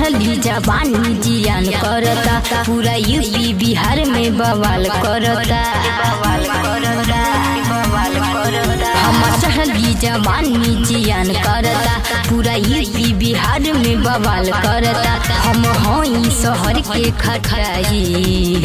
चढ़ली जवानी जियान करता, पूरा यूपी बिहार में बवाल करता। हम चढ़ली जवानी जियान करता, पूरा यूपी बिहार में बवाल करता। हम हई शहर के खटाई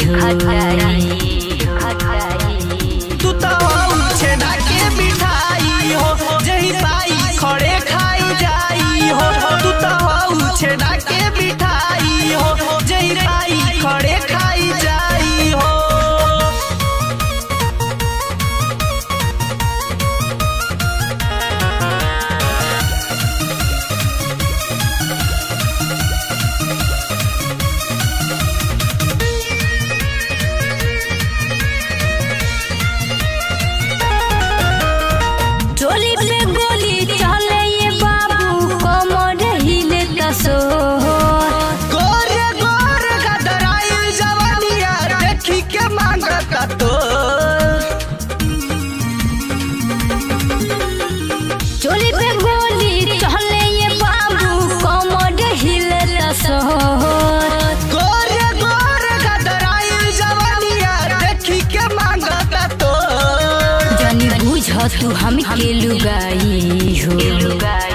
तू तो छेना के मिठाई हो, जही पाई खड़े खाई जाई हो। तू तो छेना के मिठाई हो, जही पाई खड़े खाई जाई हो। टोली पे गोली चले ये बाबू, कमर हिले तसो। गोरे गोरे गदराइल जवानिया देखी के मांगता तो। टोली पे गोली चले ये बाबू, कमर हिले तसो। गोरे गोरे गदराइल जवानिया देखी के मांगता तो। जानी बुझ तू हम के लुगाई हो।